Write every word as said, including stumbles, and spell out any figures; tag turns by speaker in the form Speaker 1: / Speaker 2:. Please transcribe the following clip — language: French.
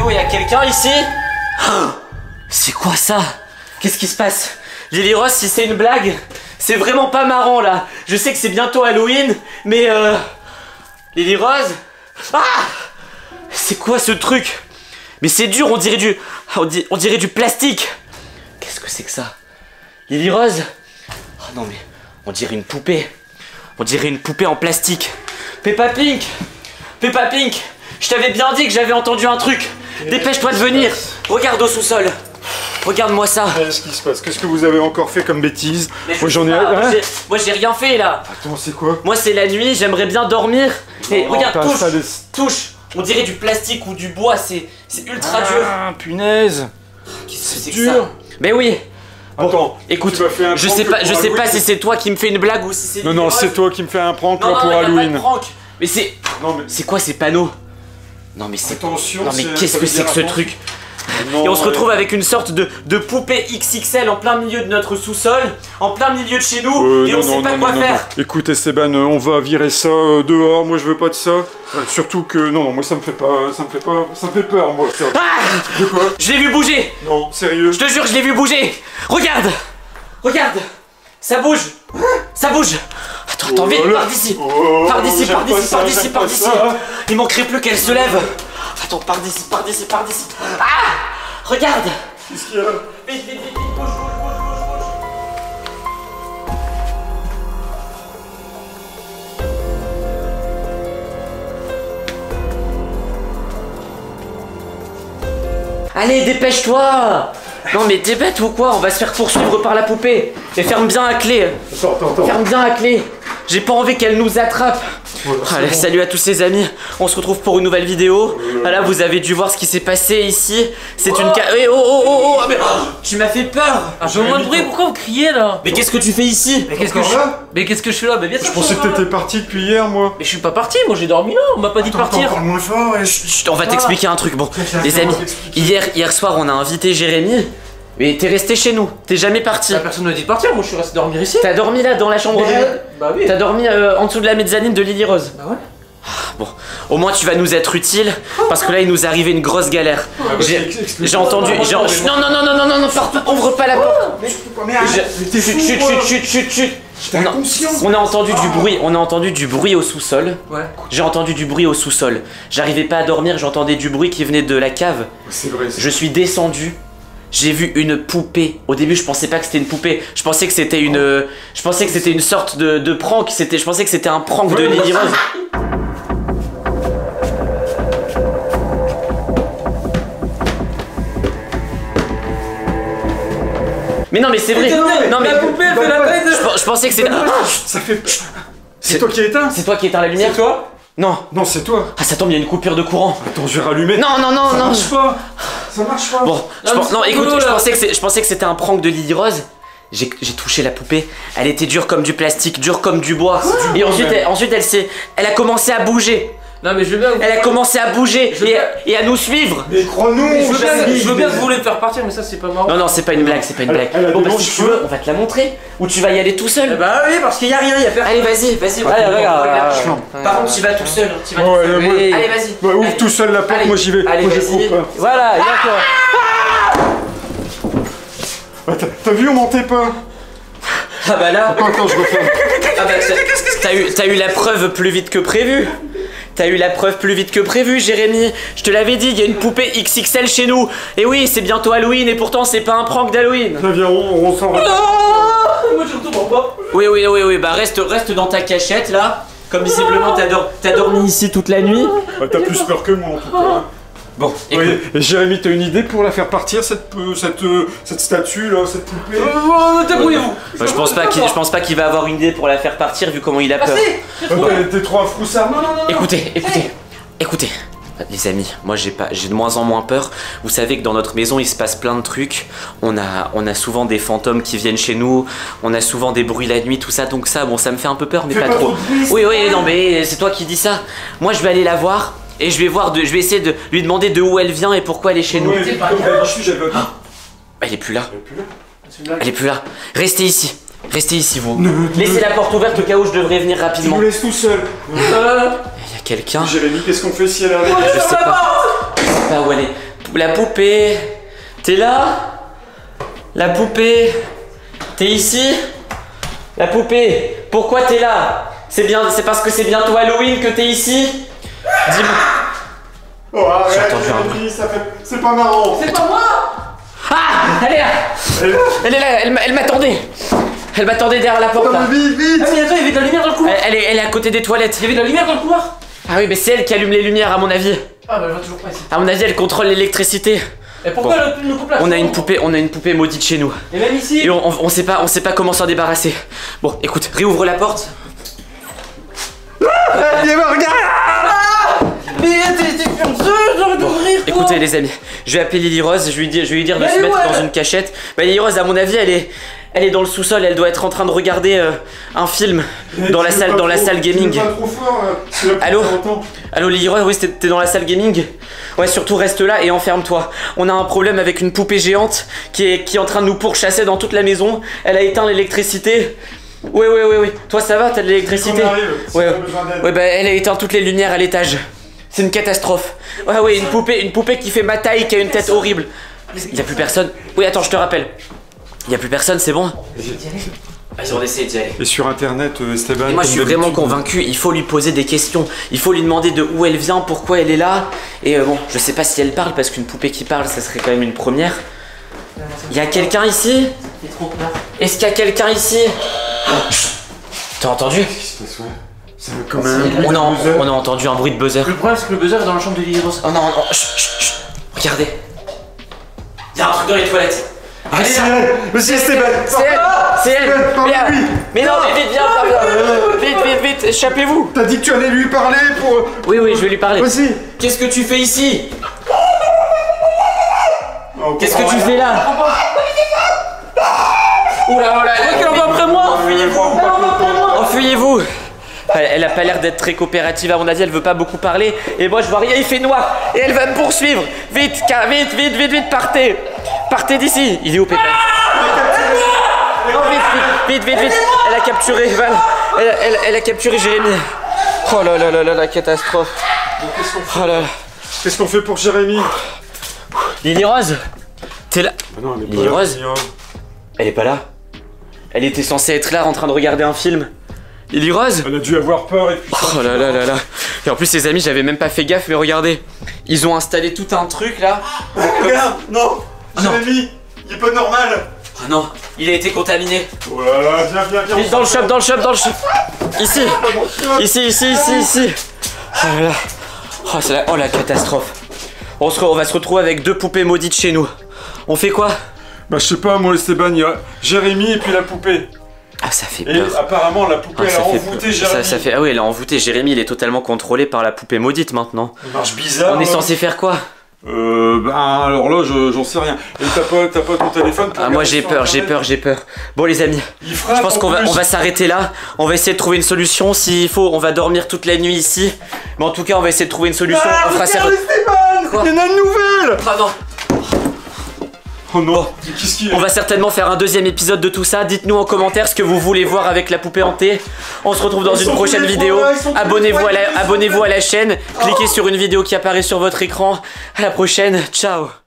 Speaker 1: Yo, y'a quelqu'un ici? Oh, c'est quoi ça? Qu'est-ce qui se passe? Lily Rose, si c'est une blague, c'est vraiment pas marrant là. Je sais que c'est bientôt Halloween, mais euh... Lily Rose? Ah! C'est quoi ce truc? Mais c'est dur, on dirait du... On, di... on dirait du plastique. Qu'est-ce que c'est que ça? Lily Rose? Oh non mais... On dirait une poupée. On dirait une poupée en plastique. Peppa Pink! Peppa Pink! Je t'avais bien dit que j'avais entendu un truc. Dépêche-toi de venir. Regarde au sous-sol. Regarde-moi ça.
Speaker 2: Qu'est-ce qui se passe? Qu'est-ce que vous avez encore fait comme bêtise?
Speaker 1: Moi j'en ai... Hein? Moi j'ai rien fait là.
Speaker 2: Attends, c'est quoi?
Speaker 1: Moi c'est la nuit, j'aimerais bien dormir. Et
Speaker 2: oh,
Speaker 1: regarde, touche,
Speaker 2: des...
Speaker 1: touche. On dirait du plastique ou du bois, c'est ultra
Speaker 2: ah,
Speaker 1: dur.
Speaker 2: Ah punaise.
Speaker 1: Qu'est-ce que c'est
Speaker 2: dur.
Speaker 1: que ça? Mais oui.
Speaker 2: Bon, attends,
Speaker 1: écoute, je sais pas, je sais pas si c'est toi qui me fais une blague ou si c'est...
Speaker 2: Non, non, c'est toi qui me fais un prank
Speaker 1: non,
Speaker 2: là,
Speaker 1: non,
Speaker 2: pour
Speaker 1: non,
Speaker 2: Halloween.
Speaker 1: Pas de prank. Mais c'est...
Speaker 2: Mais...
Speaker 1: C'est quoi ces panneaux? Non mais c'est...
Speaker 2: Attention,
Speaker 1: non mais qu'est-ce que c'est que ce truc? Non, et on se retrouve ouais. avec une sorte de, de poupée X X L en plein milieu de notre sous-sol, en plein milieu de chez nous, euh, et non, on non, sait pas non, quoi non, faire.
Speaker 2: Non. Écoute Esteban, on va virer ça euh, dehors, moi je veux pas de ça. Euh, surtout que, non, non, moi ça me fait pas, ça me fait pas, ça me fait peur moi. Ça.
Speaker 1: Ah
Speaker 2: de quoi?
Speaker 1: Je l'ai vu bouger.
Speaker 2: Non, sérieux?
Speaker 1: Je te jure, je l'ai vu bouger. Regarde. Regarde. Ça bouge. Ça bouge. Attends, attends, vite, pars d'ici.
Speaker 2: Oh,
Speaker 1: pars d'ici, pars d'ici, pars d'ici, pars d'ici.
Speaker 2: Ça.
Speaker 1: Il manquerait plus qu'elle se lève. Attends, pars d'ici, pars d'ici, pars d'ici. Ah! Regarde.
Speaker 2: Qu'est-ce qu'il y a?
Speaker 1: Vite, vite, vite, vite, bouge, bouge, bouge, bouge. Allez, dépêche-toi. Non mais t'es bête ou quoi? On va se faire poursuivre par la poupée. Et ferme bien la clé.
Speaker 2: Attends, attends, attends.
Speaker 1: Ferme bien la clé. J'ai pas envie qu'elle nous attrape.
Speaker 2: Voilà,
Speaker 1: allez, bon. Salut à tous les amis. On se retrouve pour une nouvelle vidéo. Ah, là, vous avez dû voir ce qui s'est passé ici. C'est oh. une ca... Eh, oh oh oh oh mais... oh tu m'as fait peur.
Speaker 3: Ah, j'ai moins de bruit, pourquoi vous criez là?
Speaker 1: Mais qu'est-ce que tu fais ici?
Speaker 3: Mais qu'est-ce que je... Mais qu'est-ce que je suis là? Mais bien sûr.
Speaker 2: Je pensais que t'étais parti depuis hier, moi.
Speaker 3: Mais je suis pas parti, moi j'ai dormi là, on m'a pas dit de partir.
Speaker 2: Encore moins fort, et
Speaker 1: chut, chut, on va t'expliquer un truc. Bon, les amis, hier, hier soir, on a invité Jérémy. Mais t'es resté chez nous, t'es jamais parti.
Speaker 3: Bah, personne ne m'a dit de partir, moi je suis resté dormir ici.
Speaker 1: T'as dormi là dans la chambre de...
Speaker 3: Bah oui.
Speaker 1: T'as dormi euh, en dessous de la mezzanine de Lily Rose.
Speaker 3: Bah ouais.
Speaker 1: Bon, au moins tu vas nous être utile parce que là il nous est arrivé une grosse galère. J'ai entendu. Non, non, non, non, non, non, non, ouvre pas la porte. Chut, chut, chut, chut, chut, chut. On a entendu du bruit, on a entendu du bruit au sous-sol.
Speaker 3: Ouais.
Speaker 1: J'ai entendu du bruit au sous-sol. J'arrivais pas à dormir, j'entendais du bruit qui venait de la cave.
Speaker 2: C'est vrai.
Speaker 1: Je suis descendu. J'ai vu une poupée. Au début, je pensais pas que c'était une poupée. Je pensais que c'était une. Euh, je pensais que c'était une sorte de, de prank. C'était. Je pensais que c'était un prank ouais, de Lily Rose. Mais non, mais c'est vrai.
Speaker 3: Non, mais la poupée elle fait la taille de.
Speaker 1: Je, je pensais que c'était.
Speaker 2: Ça fait. C'est toi qui éteins.
Speaker 1: C'est toi qui éteins la lumière.
Speaker 3: C'est toi?
Speaker 1: Non.
Speaker 2: Non, c'est toi.
Speaker 1: Ah, ça tombe, il y a une coupure de courant.
Speaker 2: Attends, je vais rallumer.
Speaker 1: Non, non, non,
Speaker 2: ça
Speaker 1: non.
Speaker 2: Marche pas. Ça marche pas.
Speaker 1: Bon, je
Speaker 3: non,
Speaker 1: pense, non écoute,
Speaker 3: cool,
Speaker 1: je pensais, que je pensais que c'était un prank de Lily Rose. J'ai touché la poupée. Elle était dure comme du plastique, dure comme du bois. Et du ensuite, elle, ensuite, elle s'est, elle a commencé à bouger.
Speaker 3: Non mais je veux bien.
Speaker 1: Elle a commencé à bouger et, et à nous suivre.
Speaker 2: Mais crois-nous.
Speaker 3: Je veux bien, je veux bien que vous voulez me faire partir, mais ça c'est pas marrant.
Speaker 1: Non non, c'est pas une blague, c'est pas une blague.
Speaker 2: Elle, elle
Speaker 1: bon bah si tu veux, on va te la montrer. Ou tu vas y aller tout seul.
Speaker 3: Eh bah oui, parce qu'il y a rien, il y a personne.
Speaker 1: Allez vas-y, vas-y. Allez regarde. Par contre, tu vas tout seul. Tu vas tout seul. Allez vas-y.
Speaker 2: Ouvre tout seul la porte, moi j'y vais.
Speaker 1: Allez vas-y. Voilà, viens toi.
Speaker 2: T'as vu, on mentait pas.
Speaker 1: Ah bah là.
Speaker 2: Attends, attends, je referme.
Speaker 1: Ah bah t'as eu, t'as eu la preuve plus vite que prévu. T'as eu la preuve plus vite que prévu, Jérémy. Je te l'avais dit, il y a une poupée X X L chez nous. Et oui, c'est bientôt Halloween et pourtant c'est pas un prank d'Halloween.
Speaker 2: Viens, viens, on, on s'en va.
Speaker 3: Moi je retourne pas.
Speaker 1: Oui, oui, oui, oui, bah reste, reste dans ta cachette là. Comme visiblement t'as dor dormi ici toute la nuit.
Speaker 2: Bah, t'as plus peur que moi en tout cas.
Speaker 1: Bon,
Speaker 2: oui, et Jérémy, t'as une idée pour la faire partir cette, euh, cette, euh, cette statue là, cette poupée?
Speaker 3: euh, Débrouillez-vous.
Speaker 1: Bah, je pense pas qu'il, je pense pas qu'il va avoir une idée pour la faire partir vu comment il a peur.
Speaker 2: T'es trop un froussard. Non, non, non.
Speaker 1: Écoutez, écoutez, écoutez. Les amis, moi j'ai pas, j'ai de moins en moins peur. Vous savez que dans notre maison il se passe plein de trucs. On a, on a souvent des fantômes qui viennent chez nous. On a souvent des bruits la nuit, tout ça. Donc ça, bon, ça me fait un peu peur, mais pas, pas trop. trop oui, oui, non, mais c'est toi qui dis ça. Moi je vais aller la voir. Et je vais voir, de, je vais essayer de lui demander de où elle vient et pourquoi elle est chez nous.
Speaker 2: Oui,
Speaker 1: elle,
Speaker 2: pas oh,
Speaker 1: elle est plus là.
Speaker 2: Elle est plus là.
Speaker 1: Elle est plus là. Restez ici. Restez ici vous. Ne, ne, Laissez ne, la porte ouverte au cas où je devrais venir rapidement.
Speaker 2: Je vous laisse tout seul.
Speaker 1: Il y a quelqu'un.
Speaker 2: Jérémy, qu'est-ce qu'on fait si elle arrive?
Speaker 1: Je sais pas. Je sais pas où elle est. La poupée. T'es là? La poupée. T'es ici? La poupée. Pourquoi t'es là? C'est bien, c'est parce que c'est bientôt Halloween que t'es ici? Dis-moi.
Speaker 2: Oh, arrête,
Speaker 1: J'ai entendu un
Speaker 2: Jérémy, ça fait... C'est pas marrant.
Speaker 3: C'est pas moi.
Speaker 1: Ah! Elle est là!
Speaker 2: Elle-
Speaker 1: Elle est là, elle, m'a- elle m'attendait. Elle m'attendait derrière la porte là.
Speaker 2: Attends, vite, vite.
Speaker 3: Ah mais attends, il y avait de la lumière dans le couloir.
Speaker 1: Elle, elle est, elle est à côté des toilettes.
Speaker 3: Il y avait de la lumière dans le couloir.
Speaker 1: Ah oui, mais c'est elle qui allume les lumières à mon avis.
Speaker 3: Ah bah je vois toujours pas ici.
Speaker 1: À mon avis, elle contrôle l'électricité.
Speaker 3: Et pourquoi
Speaker 1: Bon.
Speaker 3: le, le couple là
Speaker 1: On a une poupée, on a une poupée maudite chez nous.
Speaker 3: Et même ici.
Speaker 1: Et on, on, on sait pas, on sait pas comment s'en débarrasser. Bon, écoute, réouvre la porte.
Speaker 2: Viens voir, regarde.
Speaker 3: Mais t'es t'es fiancé, j'aurais d'ouvrir toi.
Speaker 1: Écoutez les amis, je vais appeler Lily Rose, je vais lui dire, je vais lui dire de
Speaker 3: Mais
Speaker 1: se
Speaker 3: elle est
Speaker 1: mettre
Speaker 3: où,
Speaker 1: dans
Speaker 3: elle
Speaker 1: une cachette. Bah Lily Rose, à mon avis, elle est, elle est dans le sous-sol, elle doit être en train de regarder euh, un film dans la
Speaker 2: Tu veux
Speaker 1: salle,
Speaker 2: pas
Speaker 1: dans la
Speaker 2: trop-
Speaker 1: salle gaming.
Speaker 2: Tu veux pas trop fort, là, c'est la poupée
Speaker 1: Allô
Speaker 2: entend.
Speaker 1: Allô Lily Rose, oui, t'es t'es dans la salle gaming? Ouais, surtout reste là et enferme-toi. On a un problème avec une poupée géante qui est, qui est en train de nous pourchasser dans toute la maison. Elle a éteint l'électricité. Oui, oui, oui, oui. Toi, ça va, t'as de l'électricité?
Speaker 2: Qu'on arrive, si
Speaker 1: Ouais,
Speaker 2: t'as besoin d'aide.
Speaker 1: ouais, bah elle a éteint toutes les lumières à l'étage. C'est une catastrophe. Ouais, ouais, une poupée, une poupée qui fait ma taille, qui a une tête horrible. Il y a plus personne. Oui, attends, je te rappelle. Il y a plus personne, c'est bon? Vas-y, on essaie d'y aller.
Speaker 2: Et sur internet, euh, Esteban.
Speaker 1: Et moi je suis
Speaker 2: comme
Speaker 1: vraiment
Speaker 2: d'habitude,
Speaker 1: convaincu, il faut lui poser des questions, il faut lui demander de où elle vient, pourquoi elle est là. Et euh, bon, je sais pas si elle parle parce qu'une poupée qui parle ça serait quand même une première. Il y a quelqu'un ici?
Speaker 3: J'ai trop peur.
Speaker 1: Est-ce qu'il y a quelqu'un ici? T'as entendu?
Speaker 2: Qu'est-ce qui se passe, ouais? C'est comme un bruit
Speaker 1: on
Speaker 2: de
Speaker 1: a,
Speaker 2: buzzer.
Speaker 1: on a entendu un bruit de buzzer.
Speaker 3: Le problème c'est que le buzzer est dans la chambre de Lily Rose.
Speaker 1: Oh non, non, chut, chut, chut. Regardez. Il y a un truc dans les toilettes.
Speaker 2: Ah, c'est elle. Monsieur Esteban.
Speaker 1: C'est elle, c'est elle.
Speaker 2: Esteban,
Speaker 1: Viens.
Speaker 2: parle-lui.
Speaker 1: Mais non, mais vite, viens, viens, viens. Vite, vite, vite, échappez-vous.
Speaker 2: T'as dit que tu allais lui parler pour...
Speaker 1: Oui, oui, je vais lui parler.
Speaker 2: Vas-y.
Speaker 1: Qu'est-ce que tu fais ici?
Speaker 2: Oh,
Speaker 1: Qu'est-ce que tu
Speaker 2: comprends
Speaker 1: fais là? Oula, oula,
Speaker 3: Elle est après moi.
Speaker 1: Enfuyez-vous.
Speaker 2: rien.
Speaker 1: Enfuyez-vous. Elle, elle a pas l'air d'être très coopérative à mon avis, elle veut pas beaucoup parler. Et moi je vois rien, il fait noir. Et elle va me poursuivre. Vite, car, vite, vite, vite, vite, partez. Partez d'ici. Il est où Pépin? Non, vite, vite, vite, vite, vite. Elle a capturé, voilà. Elle, elle, elle a capturé Jérémy. Oh là là là là, la catastrophe.
Speaker 2: Qu'est-ce qu'on fait
Speaker 1: Oh là là.
Speaker 2: Qu'est-ce qu'on fait pour Jérémy?
Speaker 1: Lily Rose, t'es là?
Speaker 2: Ah non, elle est
Speaker 1: Lily
Speaker 2: pas là,
Speaker 1: Rose
Speaker 2: Lily Rose.
Speaker 1: Elle est pas là. Elle était censée être là en train de regarder un film. Lily Rose?
Speaker 2: Elle a dû avoir peur et puis...
Speaker 1: Oh là là là là. Et en plus les amis, j'avais même pas fait gaffe, mais regardez. Ils ont installé tout un truc là.
Speaker 2: Regarde, non.
Speaker 1: Ah non.
Speaker 2: Jérémy, il est pas normal.
Speaker 1: Oh non, il a été contaminé.
Speaker 2: Oh là là, viens, viens, viens.
Speaker 1: Vite dans le shop, dans le shop, dans le shop. Ici, ici, ici, ici, ici. Oh là là. Oh, c'est la... oh la catastrophe. On, se re- on va se retrouver avec deux poupées maudites chez nous. On fait quoi?
Speaker 2: Bah je sais pas, moi Esteban, il y a Jérémy et puis la poupée.
Speaker 1: Ah ça fait
Speaker 2: Et
Speaker 1: peur.
Speaker 2: apparemment la poupée
Speaker 1: Ah,
Speaker 2: elle
Speaker 1: ça
Speaker 2: a
Speaker 1: fait
Speaker 2: envoûté
Speaker 1: peur.
Speaker 2: Jérémy.
Speaker 1: Ça, ça fait... Ah oui, elle a envoûté Jérémy, il est totalement contrôlé par la poupée maudite maintenant.
Speaker 2: Ça marche bizarre.
Speaker 1: On est
Speaker 2: là.
Speaker 1: censé faire quoi?
Speaker 2: Euh, ben alors là, je- j'en sais rien. Et t'as pas, t'as pas ton téléphone pour
Speaker 1: Ah moi
Speaker 2: regarder
Speaker 1: j'ai
Speaker 2: sur
Speaker 1: peur, j'ai
Speaker 2: Internet
Speaker 1: peur, j'ai peur. Bon les amis,
Speaker 2: Il frappe,
Speaker 1: je pense
Speaker 2: en
Speaker 1: qu'on va,
Speaker 2: plus.
Speaker 1: on va s'arrêter là. On va essayer de trouver une solution. S'il faut, on va dormir toute la nuit ici. Mais en tout cas, on va essayer de trouver une solution.
Speaker 2: Ah,
Speaker 1: on fera ça.
Speaker 2: regarde Esteban,
Speaker 1: Quoi
Speaker 2: il y en a une nouvelle.
Speaker 1: Ah non.
Speaker 2: Oh non, qu'est-ce qu'il y a?
Speaker 1: On va certainement faire un deuxième épisode de tout ça. Dites-nous en commentaire ce que vous voulez voir avec la poupée hantée. On se retrouve dans
Speaker 2: Ils
Speaker 1: une
Speaker 2: sont
Speaker 1: prochaine
Speaker 2: tous les
Speaker 1: vidéo.
Speaker 2: trois là, ils sont tous les
Speaker 1: Abonnez-vous
Speaker 2: trois,
Speaker 1: à la,
Speaker 2: ils sont
Speaker 1: abonnez-vous
Speaker 2: tous
Speaker 1: à la chaîne. Cliquez sur une vidéo qui apparaît sur votre écran. À la prochaine. Ciao.